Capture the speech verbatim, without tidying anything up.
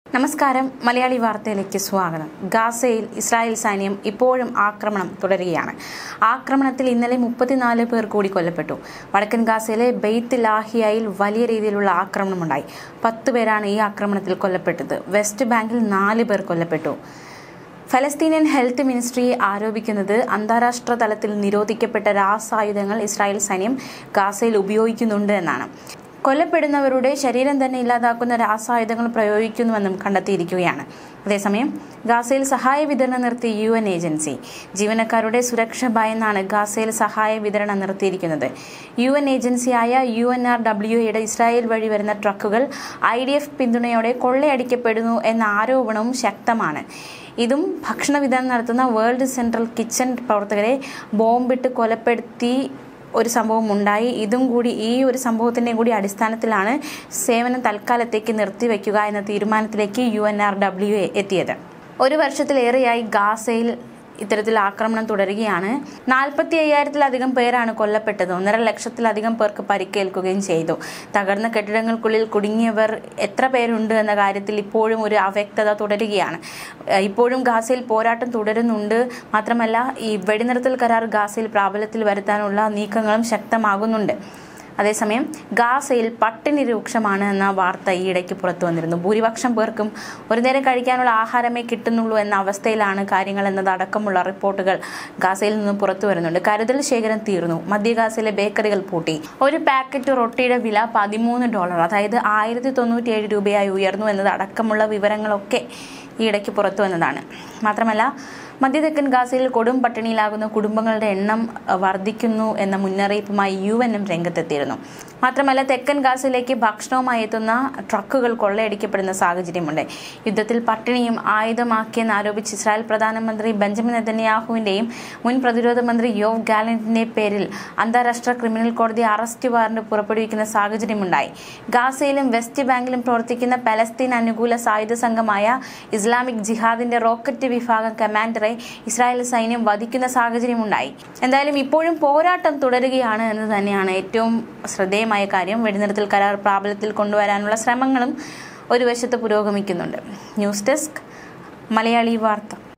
നമസ്കാരം. മലയാളി വാർത്തയിലേക്ക് സ്വാഗതം. ഗാസയിൽ ഇസ്രായേൽ സൈന്യം ഇപ്പോഴും ആക്രമണം തുടരുകയാണ്. ആക്രമണത്തിൽ ഇന്നലെ മുപ്പത്തിനാല് പേർ കൂടി കൊല്ലപ്പെട്ടു. വടക്കൻ ഗാസയിലെ ബെയ്ത്ത് ലാഹിയയിൽ വലിയ രീതിയിലുള്ള ആക്രമണമുണ്ടായി. പത്ത് പേരാണ് ഈ ആക്രമണത്തിൽ കൊല്ലപ്പെട്ടത്. വെസ്റ്റ് ബാങ്കിൽ നാല് പേർ കൊല്ലപ്പെട്ടു. ഫലസ്തീനിയൻ ഹെൽത്ത് മിനിസ്ട്രി ആരോപിക്കുന്നത് അന്താരാഷ്ട്ര തലത്തിൽ നിരോധിക്കപ്പെട്ട രാസായുധങ്ങൾ ഇസ്രായേൽ സൈന്യം ഗാസയിൽ ഉപയോഗിക്കുന്നുണ്ട് എന്നാണ്. കൊല്ലപ്പെടുന്നവരുടെ ശരീരം തന്നെ ഇല്ലാതാക്കുന്ന രാസായുധങ്ങൾ പ്രയോഗിക്കുന്നുവെന്നും കണ്ടെത്തിയിരിക്കുകയാണ്. അതേസമയം ഗാസയിൽ സഹായ വിതരണം നിർത്തി യു എൻ ഏജൻസി. ജീവനക്കാരുടെ സുരക്ഷ ഭയന്നാണ് ഗാസയിൽ സഹായ വിതരണം നിർത്തിയിരിക്കുന്നത്. യു എൻ ഏജൻസിയായ യു എൻ ആർ ഡബ്ല്യു എയുടെ ഇസ്രായേൽ വഴി വരുന്ന ട്രക്കുകൾ ഐ ഡി എഫ് പിന്തുണയോടെ കൊള്ളയടിക്കപ്പെടുന്നു എന്ന ആരോപണവും ശക്തമാണ്. ഇതും ഭക്ഷണ വിതരണം നടത്തുന്ന വേൾഡ് സെൻട്രൽ കിച്ചൺ പ്രവർത്തകരെ ബോംബിട്ട് കൊലപ്പെടുത്തി ഒരു സംഭവം ഉണ്ടായി. ഇതും കൂടി ഈ ഒരു സംഭവത്തിൻ്റെ കൂടി അടിസ്ഥാനത്തിലാണ് സേവനം തൽക്കാലത്തേക്ക് നിർത്തിവെക്കുക എന്ന തീരുമാനത്തിലേക്ക് U N R W A എത്തിയത്. ഒരു വർഷത്തിലേറെയായി ഗാസയിൽ ഇത്തരത്തിൽ ആക്രമണം തുടരുകയാണ്. നാൽപ്പത്തി അയ്യായിരത്തിലധികം പേരാണ് കൊല്ലപ്പെട്ടത്. ഒന്നര ലക്ഷത്തിലധികം പേർക്ക് പരിക്കേൽക്കുകയും ചെയ്തു. തകർന്ന കെട്ടിടങ്ങൾക്കുള്ളിൽ കുടുങ്ങിയവർ എത്ര പേരുണ്ട് എന്ന കാര്യത്തിൽ ഇപ്പോഴും ഒരു അവ്യക്തത തുടരുകയാണ്. ഇപ്പോഴും ഗാസയിൽ പോരാട്ടം തുടരുന്നുണ്ട്. മാത്രമല്ല, ഈ വെടിനിർത്തൽ കരാർ ഗാസയിൽ പ്രാബല്യത്തിൽ വരുത്താനുള്ള നീക്കങ്ങളും ശക്തമാകുന്നുണ്ട്. അതേസമയം ഗാസയിൽ പട്ടിണി രൂക്ഷമാണ് എന്ന വാർത്ത ഈയിടയ്ക്ക് പുറത്തു വന്നിരുന്നു. ഭൂരിപക്ഷം പേർക്കും ഒരു നേരം കഴിക്കാനുള്ള ആഹാരമേ കിട്ടുന്നുള്ളൂ എന്ന അവസ്ഥയിലാണ് കാര്യങ്ങൾ എന്നതടക്കമുള്ള റിപ്പോർട്ടുകൾ ഗാസയിൽ നിന്നും പുറത്തു വരുന്നുണ്ട്. കരുതൽ ശേഖരം തീർന്നു. മധ്യ ഗാസയിലെ ബേക്കറികൾ പൂട്ടി. ഒരു പാക്കറ്റ് റൊട്ടിയുടെ വില പതിമൂന്ന് ഡോളർ അതായത് ആയിരത്തി തൊണ്ണൂറ്റി ഏഴ് രൂപയായി ഉയർന്നു എന്നതടക്കമുള്ള വിവരങ്ങളൊക്കെ ഈയിടയ്ക്ക് പുറത്തു വന്നതാണ്. മാത്രമല്ല, മധ്യതെക്കൻ ഗാസയിൽ കൊടും പട്ടിണിയിലാകുന്ന കുടുംബങ്ങളുടെ എണ്ണം വർദ്ധിക്കുന്നു എന്ന മുന്നറിയിപ്പുമായി യു എനും രംഗത്തെത്തിയിരുന്നു. മാത്രമല്ല, തെക്കൻ ഗാസയിലേക്ക് ഭക്ഷണവുമായി എത്തുന്ന ട്രക്കുകൾ കൊള്ളയടിക്കപ്പെടുന്ന സാഹചര്യമുണ്ട്. യുദ്ധത്തിൽ പട്ടിണിയും ആയുധമാക്കിയെന്ന് ആരോപിച്ച് ഇസ്രായേൽ പ്രധാനമന്ത്രി ബെഞ്ചമിൻ നെതന്യാഹുവിന്റെയും മുൻ പ്രതിരോധ മന്ത്രി യോവ് ഗാലന്റിന്റെ പേരിൽ അന്താരാഷ്ട്ര ക്രിമിനൽ കോടതി അറസ്റ്റ് വാറന്റ് പുറപ്പെടുവിക്കുന്ന സാഹചര്യമുണ്ടായി. ഗാസയിലും വെസ്റ്റ് ബാങ്കിലും പ്രവർത്തിക്കുന്ന പലസ്തീൻ അനുകൂല സായുധ സംഘമായ ഇസ്ലാമിക് ജിഹാദിന്റെ റോക്കറ്റ് വിഭാഗം കമാൻഡറെ ഇസ്രായേൽ സൈന്യം വധിക്കുന്ന സാഹചര്യമുണ്ടായി. എന്തായാലും ഇപ്പോഴും പോരാട്ടം തുടരുകയാണ് എന്ന് തന്നെയാണ് ഏറ്റവും ശ്രദ്ധേയമായ കാര്യം. വെടിനിർത്തൽ കരാർ പ്രാബല്യത്തിൽ കൊണ്ടുവരാനുള്ള ശ്രമങ്ങളും ഒരു വശത്ത് പുരോഗമിക്കുന്നുണ്ട്. ന്യൂസ് ഡെസ്ക്, മലയാളി വാർത്ത.